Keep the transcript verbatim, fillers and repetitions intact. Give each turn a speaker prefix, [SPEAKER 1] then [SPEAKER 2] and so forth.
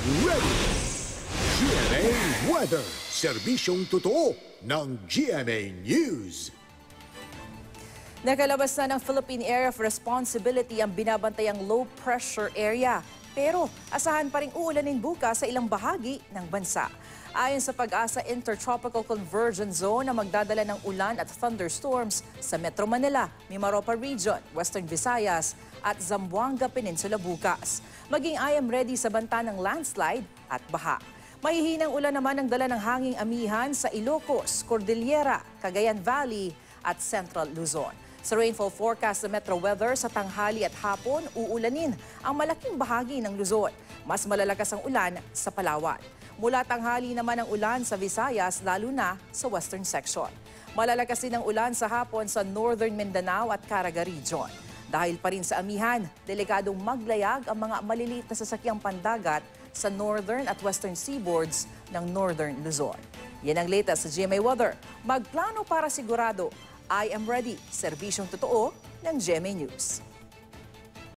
[SPEAKER 1] ready! G M A Weather, serbisyong totoo ng G M A News.
[SPEAKER 2] Nakalabas na ng Philippine Area of Responsibility ang binabantayang low pressure area. Pero asahan pa rin uulanin bukas sa ilang bahagi ng bansa. Ayon sa Pag-asa Intertropical Convergence Zone na magdadala ng ulan at thunderstorms sa Metro Manila, Mimaropa Region, Western Visayas at Zamboanga Peninsula bukas. Maging I am ready sa banta ng landslide at baha. Mahihinang ulan naman ang dala ng hanging amihan sa Ilocos, Cordillera, Cagayan Valley at Central Luzon. Sa rainfall forecast sa Metro Weather, sa tanghali at hapon, uulanin ang malaking bahagi ng Luzon. Mas malalakas ang ulan sa Palawan. Mula tanghali naman ang ulan sa Visayas, lalo na sa western section. Malalakas din ang ulan sa hapon sa Northern Mindanao at Caraga Region. Dahil pa rin sa amihan, delikadong maglayag ang mga maliliit na sasakyang pandagat sa northern at western seaboards ng Northern Luzon. Yan ang latest sa G M A Weather. Magplano para sigurado. I am ready. Serbisyong totoo ng G M A News.